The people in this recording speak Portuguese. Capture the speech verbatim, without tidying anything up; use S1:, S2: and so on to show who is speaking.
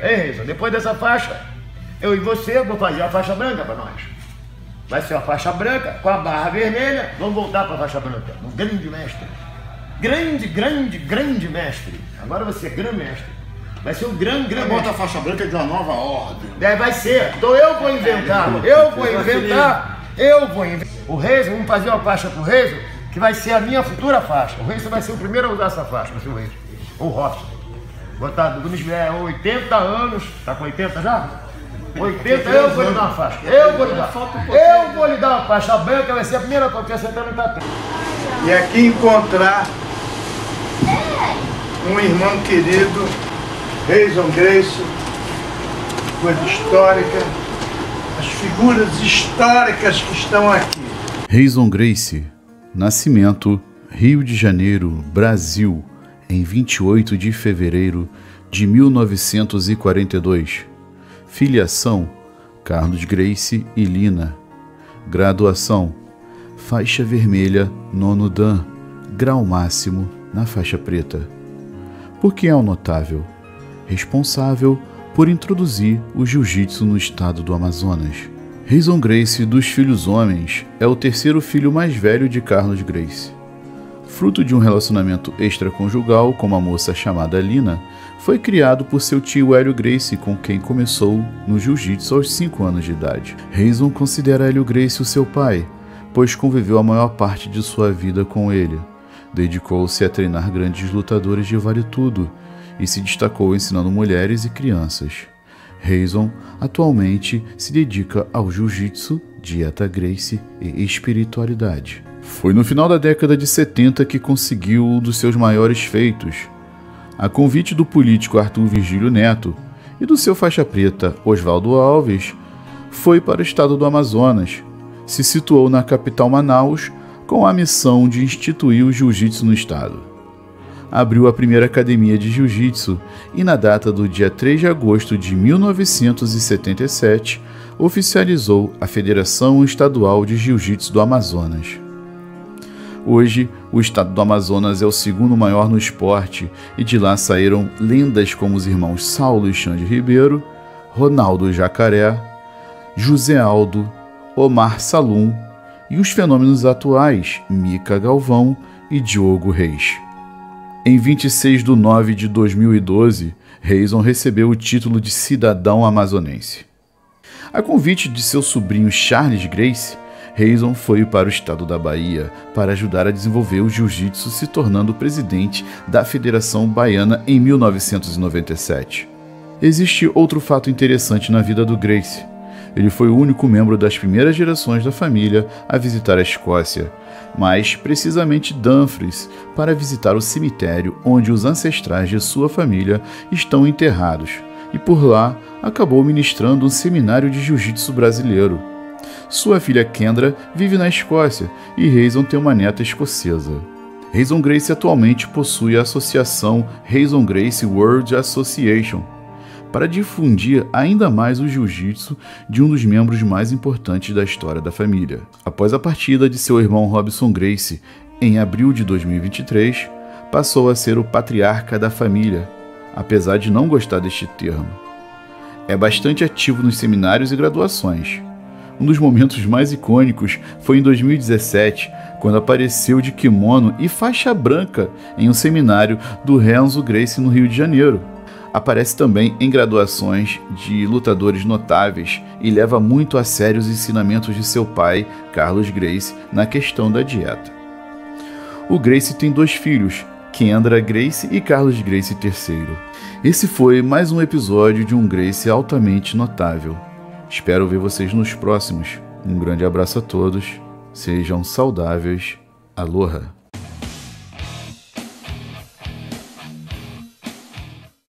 S1: Ei, Reison, depois dessa faixa, eu e você vou fazer a faixa branca para nós. Vai ser a faixa branca com a barra vermelha. Vamos voltar para a faixa branca. Um grande mestre. Grande, grande, grande mestre. Agora você é grande mestre. Vai ser um grande, grande mestre.
S2: Bota a faixa branca de uma nova ordem.
S1: É, vai ser. Então eu vou inventar. Eu vou inventar. Eu vou inventar. O Reison, vamos fazer uma faixa pro Reison, que vai ser a minha futura faixa. O Reison vai ser o primeiro a usar essa faixa. Vai ser o Reison. O Robson. Botar do é, oitenta anos. Tá com oitenta já? oitenta, eu vou lhe dar uma faixa. Eu vou lhe dar. Eu vou lhe dar uma faixa branca, vai ser a primeira coisa que você tá no tapete.
S3: E aqui encontrar um irmão querido, Reison Gracie, coisa histórica, as figuras históricas que estão aqui.
S4: Reison Gracie, nascimento, Rio de Janeiro, Brasil, em vinte e oito de fevereiro de mil novecentos e quarenta e dois. Filiação, Carlos Gracie e Lina. Graduação, faixa vermelha, nono dan, grau máximo na faixa preta. Por que é um notável? Responsável por introduzir o jiu-jitsu no estado do Amazonas. Reison Gracie, dos filhos homens, é o terceiro filho mais velho de Carlos Gracie. Fruto de um relacionamento extraconjugal com uma moça chamada Lina, foi criado por seu tio Hélio Gracie, com quem começou no jiu-jitsu aos cinco anos de idade. Reison considera Hélio Gracie o seu pai, pois conviveu a maior parte de sua vida com ele. Dedicou-se a treinar grandes lutadores de vale tudo e se destacou ensinando mulheres e crianças. Reison atualmente se dedica ao jiu-jitsu, dieta Gracie e espiritualidade. Foi no final da década de setenta que conseguiu um dos seus maiores feitos. A convite do político Arthur Virgílio Neto e do seu faixa preta Oswaldo Alves, foi para o estado do Amazonas. Se situou na capital Manaus com a missão de instituir o jiu-jitsu no estado. Abriu a primeira academia de jiu-jitsu e, na data do dia três de agosto de mil novecentos e setenta e sete, oficializou a Federação Estadual de Jiu-Jitsu do Amazonas. Hoje, o estado do Amazonas é o segundo maior no esporte e de lá saíram lendas como os irmãos Saulo e Xande Ribeiro, Ronaldo Jacaré, José Aldo, Omar Salum e os fenômenos atuais Mica Galvão e Diogo Reis. Em vinte e seis de nove de dois mil e doze, Reison recebeu o título de cidadão amazonense. A convite de seu sobrinho Charles Gracie, Reison foi para o estado da Bahia para ajudar a desenvolver o jiu-jitsu, se tornando presidente da Federação Baiana em mil novecentos e noventa e sete. Existe outro fato interessante na vida do Gracie. Ele foi o único membro das primeiras gerações da família a visitar a Escócia, mais precisamente Dumfries, para visitar o cemitério onde os ancestrais de sua família estão enterrados, e por lá acabou ministrando um seminário de jiu-jitsu brasileiro. Sua filha Kendra vive na Escócia e Reison tem uma neta escocesa. Reison Gracie atualmente possui a associação Reison Gracie World Association, para difundir ainda mais o jiu-jitsu de um dos membros mais importantes da história da família. Após a partida de seu irmão Robson Gracie, em abril de dois mil e vinte e três, passou a ser o patriarca da família, apesar de não gostar deste termo. É bastante ativo nos seminários e graduações. Um dos momentos mais icônicos foi em dois mil e dezessete, quando apareceu de kimono e faixa branca em um seminário do Renzo Gracie no Rio de Janeiro. Aparece também em graduações de lutadores notáveis e leva muito a sério os ensinamentos de seu pai, Carlos Gracie, na questão da dieta. O Gracie tem dois filhos, Kendra Gracie e Carlos Gracie terceiro. Esse foi mais um episódio de um Gracie altamente notável. Espero ver vocês nos próximos. Um grande abraço a todos, sejam saudáveis, aloha!